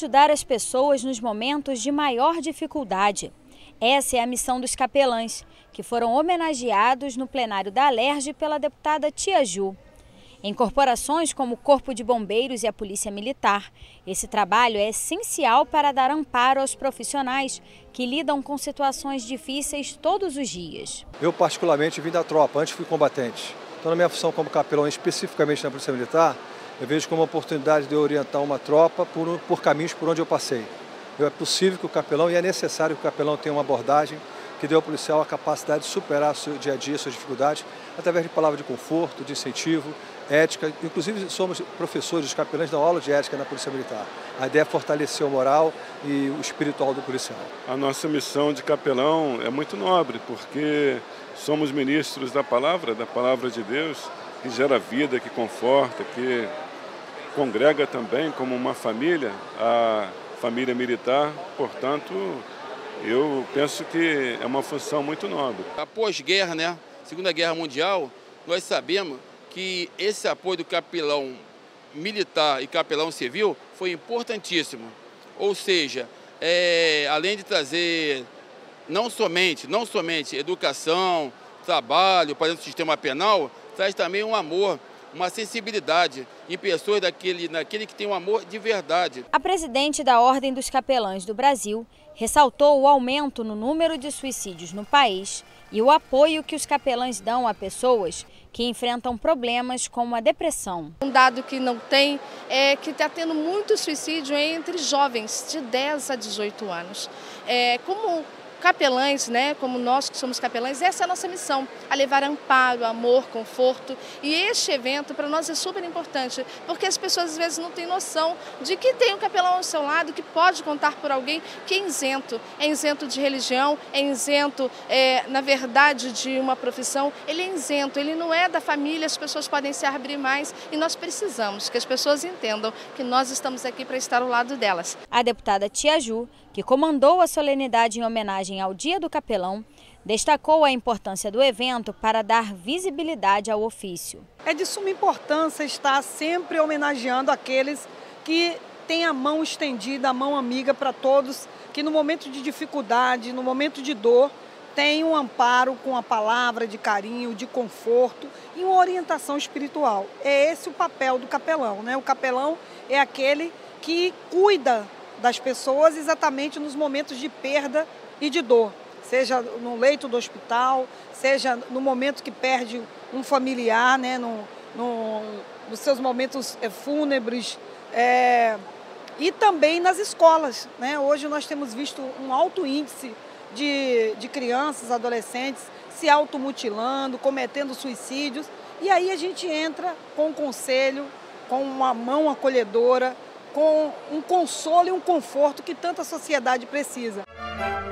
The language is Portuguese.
ajudar as pessoas nos momentos de maior dificuldade. Essa é a missão dos capelães, que foram homenageados no plenário da Alerj pela deputada Tia Ju. Em corporações como o Corpo de Bombeiros e a Polícia Militar, esse trabalho é essencial para dar amparo aos profissionais que lidam com situações difíceis todos os dias. Eu particularmente vim da tropa, antes fui combatente. Então na minha função como capelão, especificamente na Polícia Militar, eu vejo como uma oportunidade de eu orientar uma tropa por caminhos por onde eu passei. É possível que o capelão, e é necessário que o capelão tenha uma abordagem que dê ao policial a capacidade de superar o seu dia a dia, suas dificuldades, através de palavras de conforto, de incentivo, ética. Inclusive somos professores, os capelães dão aula de ética na Polícia Militar. A ideia é fortalecer o moral e o espiritual do policial. A nossa missão de capelão é muito nobre, porque somos ministros da palavra de Deus, que gera vida, que conforta, que congrega também como uma família, a família militar. Portanto, eu penso que é uma função muito nobre. Após guerra, Segunda Guerra Mundial, nós sabemos que esse apoio do capelão militar e capelão civil foi importantíssimo. Ou seja, além de trazer não somente educação, trabalho para dentro do sistema penal, traz também um amor, uma sensibilidade em pessoas naquele que tem um amor de verdade. A presidente da Ordem dos Capelães do Brasil ressaltou o aumento no número de suicídios no país e o apoio que os capelães dão a pessoas que enfrentam problemas como a depressão. Um dado que não tem é que está tendo muito suicídio entre jovens de 10 a 18 anos. Como capelães, como nós que somos capelães, essa é a nossa missão, a levar amparo, amor, conforto. E este evento para nós é super importante, porque as pessoas às vezes não têm noção de que tem um capelão ao seu lado, que pode contar por alguém que é isento de religião, é isento, na verdade, de uma profissão, ele é isento, ele não é da família, as pessoas podem se abrir mais e nós precisamos que as pessoas entendam que nós estamos aqui para estar ao lado delas. A deputada Tia Ju, que comandou a solenidade em homenagem ao Dia do Capelão, destacou a importância do evento para dar visibilidade ao ofício. É de suma importância estar sempre homenageando aqueles que têm a mão estendida, a mão amiga para todos, que no momento de dificuldade, no momento de dor, tem um amparo com a palavra de carinho, de conforto e uma orientação espiritual. É esse o papel do capelão, O capelão é aquele que cuida das pessoas exatamente nos momentos de perda e de dor, seja no leito do hospital, seja no momento que perde um familiar, nos seus momentos fúnebres, e também nas escolas. Hoje nós temos visto um alto índice de crianças, adolescentes se automutilando, cometendo suicídios, e aí a gente entra com um conselho, com uma mão acolhedora, com um consolo e um conforto que tanta sociedade precisa.